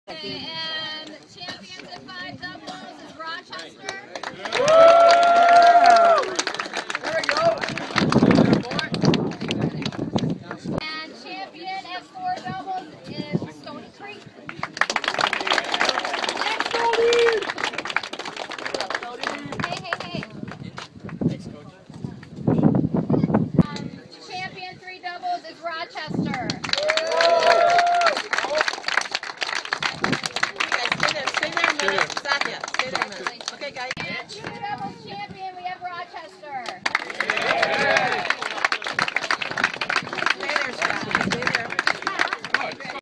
Okay, and champions at 5 doubles is Rochester. There we go. And champion at 4 doubles is Stoney Creek. Hey. Thanks, Coach. Champion 3 doubles is Rochester. Okay, guys. And 2 doubles champion, we have Rochester.